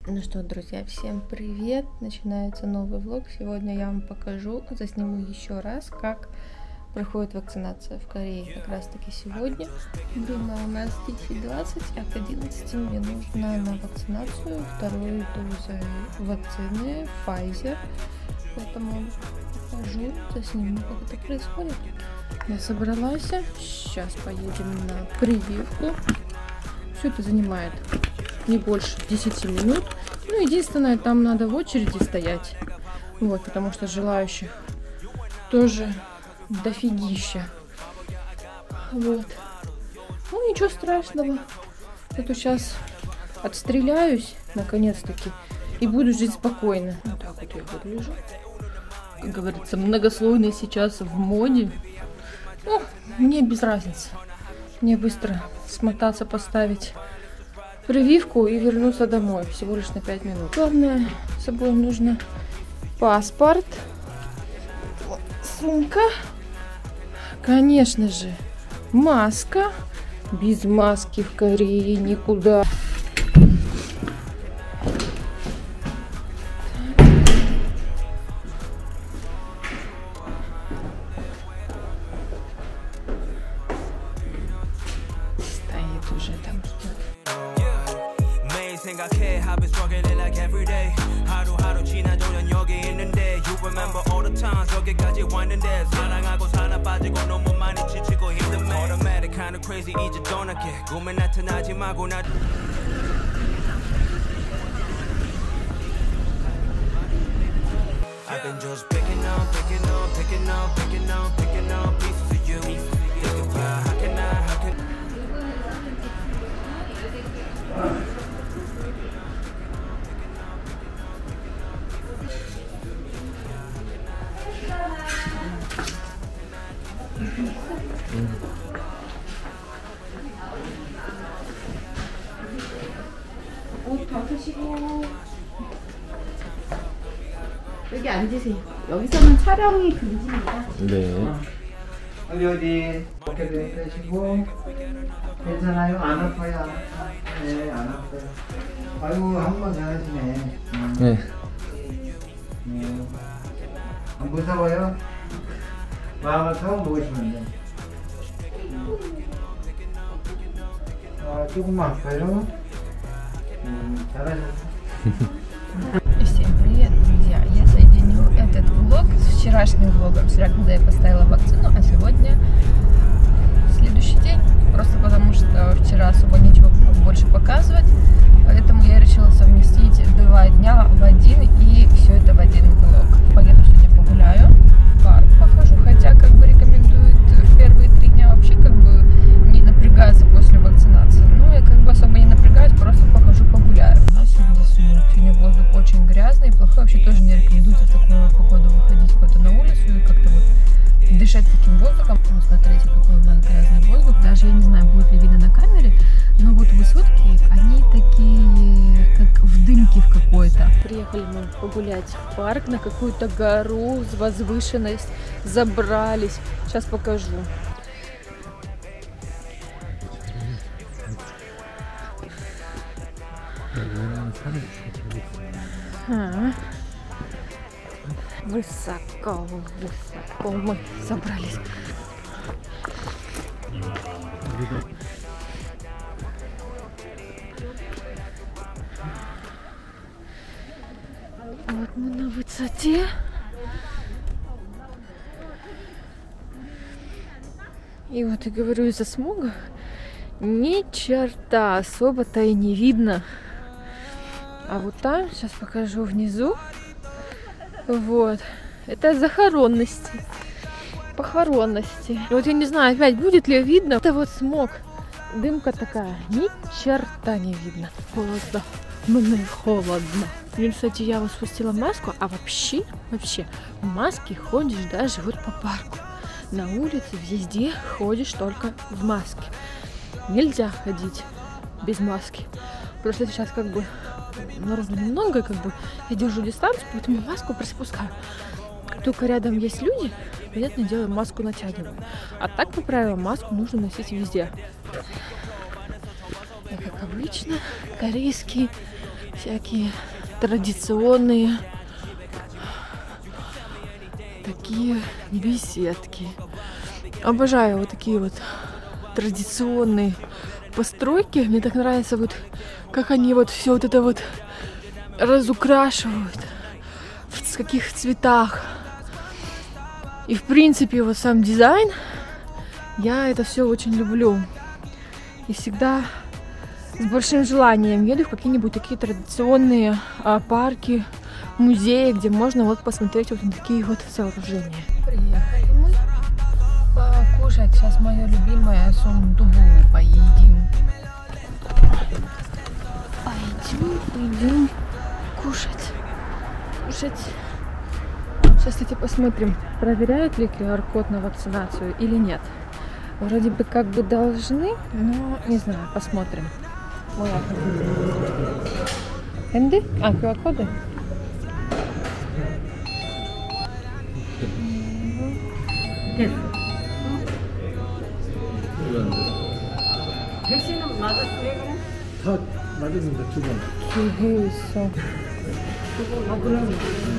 Ну что, друзья, всем привет! Начинается новый влог. Сегодня я вам покажу, засниму еще раз, как проходит вакцинация в Корее. Как раз таки сегодня. Время у нас 10:20, а к 11 мне нужно на вакцинацию вторую дозу вакцины Pfizer. Поэтому покажу, засниму, как это происходит. Я собралась. Сейчас поедем на прививку. Все это занимает не больше 10 минут. Ну, единственное, там надо в очереди стоять. Вот, потому что желающих тоже дофигища. Вот. Ну, ничего страшного. Зато сейчас отстреляюсь, наконец-таки, и буду жить спокойно. Вот так вот я выгляжу. Как говорится, многослойный сейчас в моде. Ну, мне без разницы. Мне быстро смотаться, поставить прививку и вернуться домой. Всего лишь на 5 минут. Главное, с собой нужно паспорт, сумка, конечно же, маска. Без маски в Корее никуда. Стоит уже там. 생각해 I've been struggling like every day 하루하루 지나도 난 여기 있는데 You remember all the times 여기까지 왔는데 사랑하고 사나 빠지고 너무 많이 지치고 힘든 매 Automatic kinda crazy 이제 떠날게 꿈에 나타나지 말고 나 I've been just picking up pieces of you Thinking about how can 옷 벗으시고 여기 앉으세요. 여기서는 촬영이 금지입니다. 네. 어디 어깨 빼시고 괜찮아요? 안 아파요? 네, 안 아파요. 아이고 한번 잘하시네. 네. 안 무서워요? 마음을 처음 먹으시면 돼. 조금만 아파요? 잘하셨어. Всем привет, друзья! Я соединю этот влог с вчерашним влогом, вчера, когда я поставила вакцину, а сегодня следующий день. Просто потому, что вчера особо нечего больше показывать, поэтому я решила совместить 2 дня в один и все это в один влог. Поеду сегодня погуляю, в парк похожу, хотя как бы рекомендуют в первые 3 дня вообще как бы не напрягаться после вакцинации. Ну, я как бы особо не напрягаюсь, просто похожу погуляю. Сегодня воздух очень грязный, плохой, вообще тоже не рекомендуется в такую погоду выходить куда-то на улицу и как-то вот дышать таким воздухом. Вот смотрите, какой у нас грязный воздух. Даже я не знаю, будет ли видно на камере, но вот высотки, они такие, как в дымке в какой-то. Приехали мы погулять в парк, на какую-то гору, возвышенность, забрались. Сейчас покажу. Высоко мы забрались. Вот мы на высоте. И вот я говорю, из-за смога ни черта особо-то и не видно. А вот там, сейчас покажу внизу, вот, это захоронности, похоронности. Вот я не знаю, опять будет ли видно, это вот смог, дымка такая, ни черта не видно. Холодно, мне холодно. Блин, кстати, я вот спустила маску, а вообще, в маске ходишь даже вот по парку. На улице, везде ходишь только в маске. Нельзя ходить без маски. Просто сейчас как бы народу немного, как бы я держу дистанцию, поэтому маску приспускаю. Как только рядом есть люди, понятное дело, маску натягиваю. А так, по правилам, маску нужно носить везде. И, как обычно, корейские Всякие традиционные такие беседки. Обожаю вот такие вот традиционные постройки. Мне так нравится вот как они вот все вот это вот разукрашивают, в каких цветах. И в принципе вот сам дизайн, я это все очень люблю. И всегда с большим желанием еду в какие-нибудь такие традиционные парки, музеи, где можно вот посмотреть вот на такие вот сооружения. Приехали мы покушать. Сейчас мое любимое сундубу поедим. Пойдем кушать. Сейчас, кстати, посмотрим, проверяют ли QR-код на вакцинацию или нет. Вроде бы как бы должны, но не знаю, посмотрим. Энди? А, QR-коды? 다 맞았는데 두 번. 두 개 있어. 그럼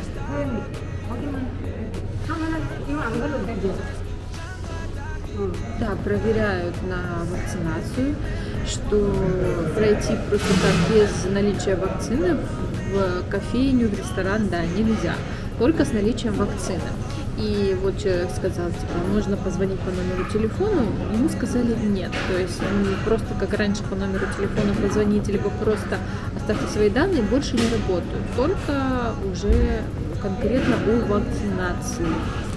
이거 안 걸어도 되죠? Да, проверяют на вакцинацию, что пройти просто так без наличия вакцины в кофейню, в ресторан, да, нельзя. Только с наличием вакцины. И вот человек сказал, типа, нужно позвонить по номеру телефона, ему сказали нет. То есть просто как раньше по номеру телефона позвоните, либо просто оставьте свои данные, больше не работают. Только уже конкретно у вакцинации.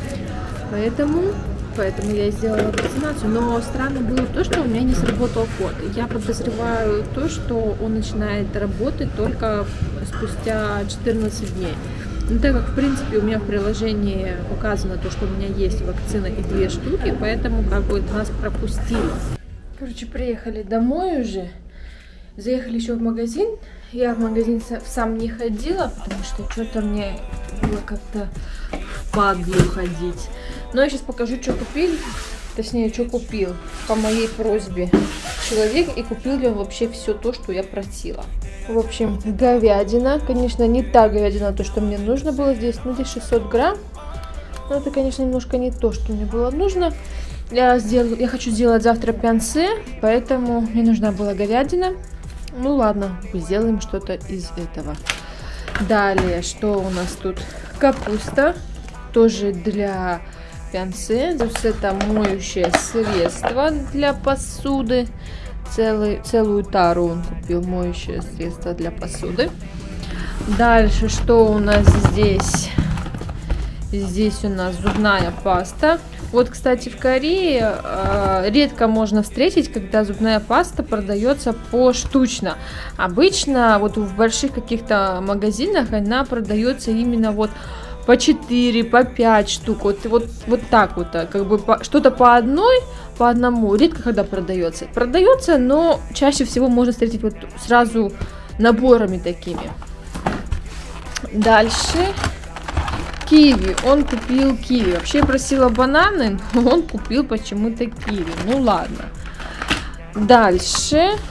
Поэтому я сделала вакцинацию. Но странно было то, что у меня не сработал код. Я подозреваю то, что он начинает работать только спустя 14 дней. Ну, так как, в принципе, у меня в приложении указано то, что у меня есть вакцина и 2 штуки, поэтому как бы нас пропустило. Короче, приехали домой уже. Заехали еще в магазин. Я в магазин сам не ходила, потому что что-то мне было как-то впадло ходить. Но я сейчас покажу, что купили. Точнее, что купил по моей просьбе человек. И купил ли он вообще все то, что я просила. В общем, говядина. Конечно, не та говядина, то, что мне нужно было здесь. Ну, здесь 600 грамм. Но это, конечно, немножко не то, что мне было нужно. Я хочу сделать завтра пянце, поэтому мне нужна была говядина. Ну, ладно, сделаем что-то из этого. Далее, что у нас тут? Капуста. Тоже для пянце. Здесь это моющее средство для посуды. Целую тару он купил, моющее средство для посуды. Дальше, что у нас здесь? Здесь у нас зубная паста. Вот, кстати, в Корее редко можно встретить, когда зубная паста продается поштучно. Обычно вот в больших каких-то магазинах она продается именно вот по 4, по 5 штук. Вот так вот, как бы что-то по одному. Редко когда продается. Продается, но чаще всего можно встретить вот сразу наборами такими. Дальше. Киви. Он купил киви. Вообще я просила бананы, но он купил почему-то киви. Ну ладно. Дальше.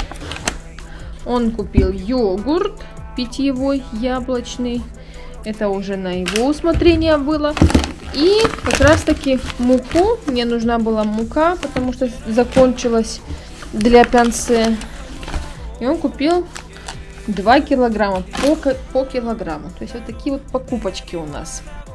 Он купил йогурт питьевой, яблочный. Это уже на его усмотрение было. И как раз таки муку. Мне нужна была мука, потому что закончилась для пянце. И он купил 2 килограмма по килограмму. То есть вот такие вот покупочки у нас.